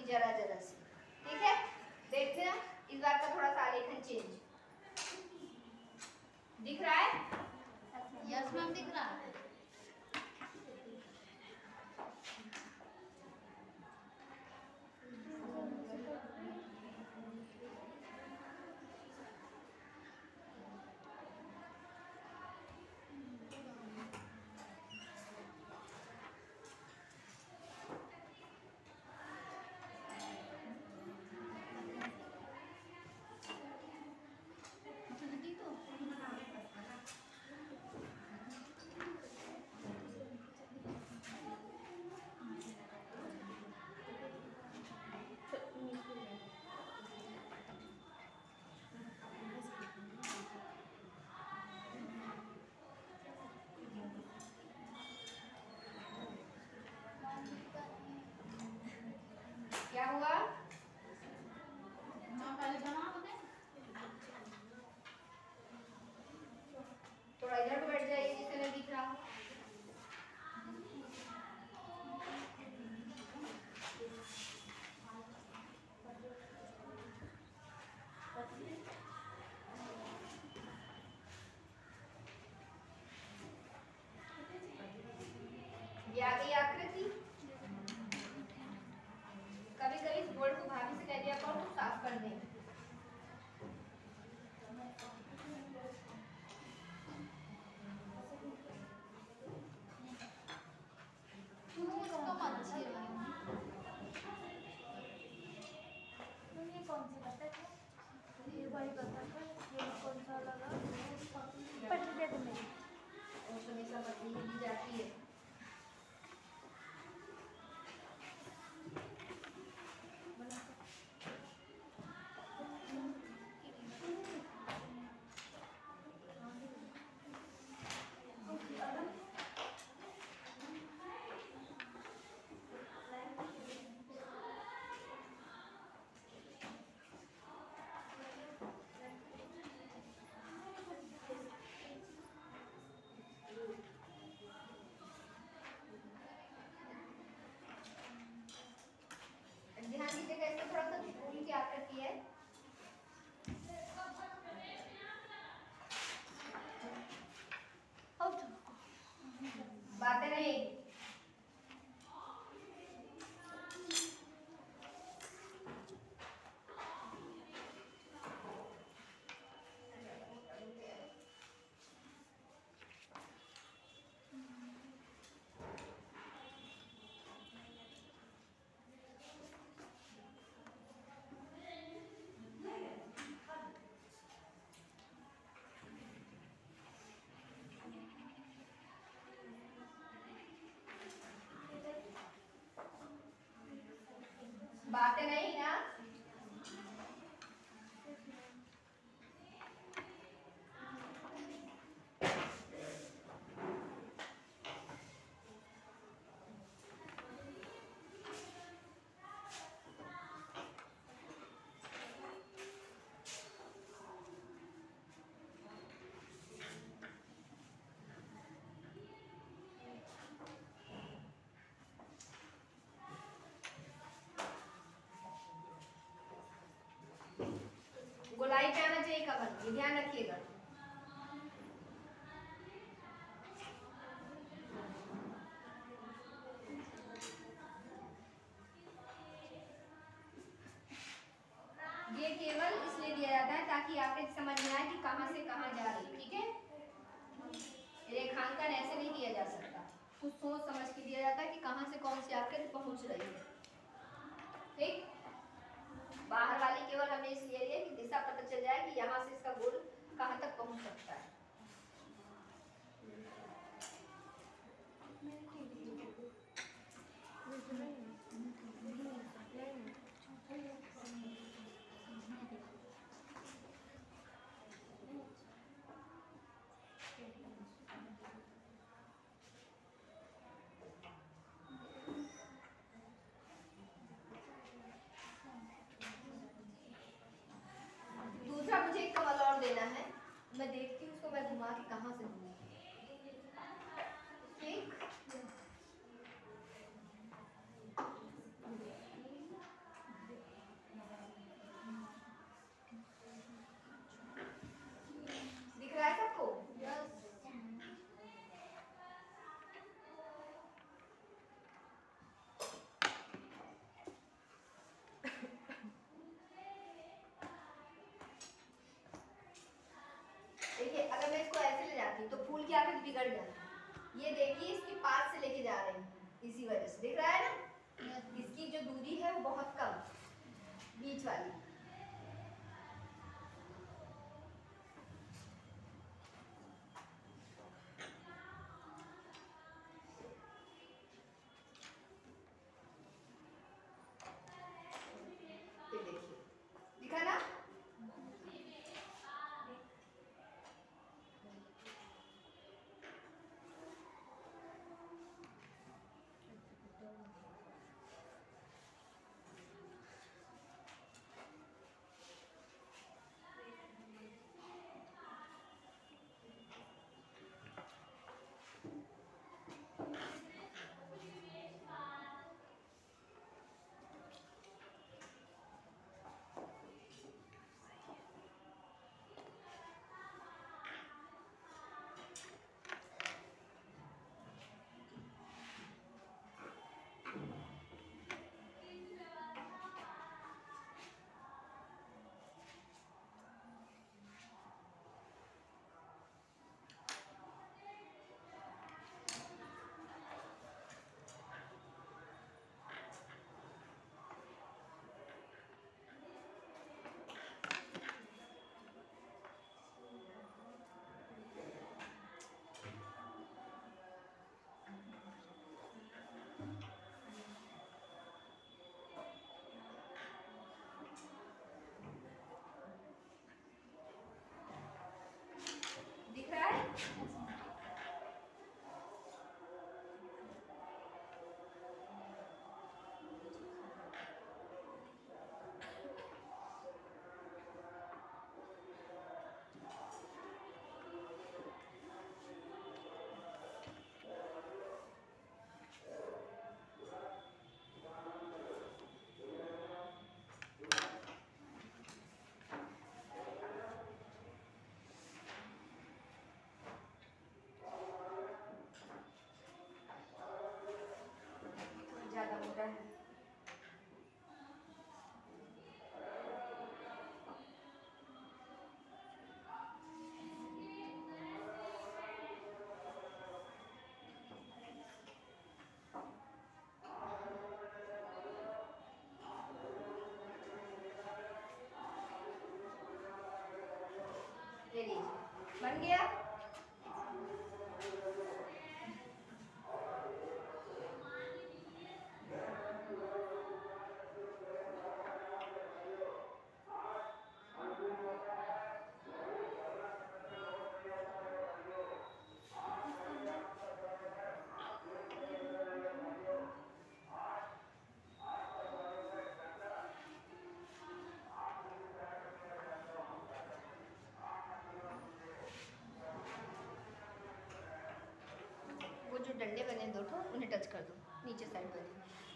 जरा जरा सी। ठीक है, देखते हैं इस बार का थोड़ा सा आलेखन चेंज दिख रहा है। यस मैम, दिख रहा है। क्या हुआ? पहले बना दे, थोड़ा इधर बैठ जाइए जिससे नहीं दिख रहा। ये आ गई आकृति। कभी कभी इस बोर्ड को भाभी से कह दिया करो तो साफ कर दें। अच्छी है। ये कौन सी करते थे? ये वही करता था। ये कौन सा लगा? पट्टी दे दो मेरी। और हमेशा पत्नी दी जाती है। ध्यान दीजिएगा, इसमें थोड़ा सा त्रिकोण की आकृति है। बातें नहीं। बातें नहीं ना। गोलाई पे आना चाहिए कमर, ये ध्यान रखिएगा। ये केवल इसलिए दिया जाता है ताकि आपके समझ में आए कि कहां से कहां जा रही। ठीक है, रेखांकन ऐसे नहीं दिया जा सकता, कुछ सोच समझ के दिया जाता है कि कहां से कौन सी आकृति पहुंच रही है। ठीक, बाहर वाली केवल हमें इसलिए है कि दिशा पता चल जाए कि यहाँ से इसका गोल कहाँ तक पहुँच सकता है। दूसरा मुझे एक कमल और देना है, मैं देखती हूँ उसको। बिगड़ जाता है। ये देखिए इसके पास से लेके जा रहे हैं, इसी वजह से दिख रहा है ना, इसकी जो दूरी है वो बहुत कम, बीच वाली। फिर देखिए दिखा ना, दिख रहा है। ज्यादा मोटा है। ये लीजिए, बन गया। वो जो डंडे बने दो ठो, उन्हें टच कर दो नीचे साइड वाले।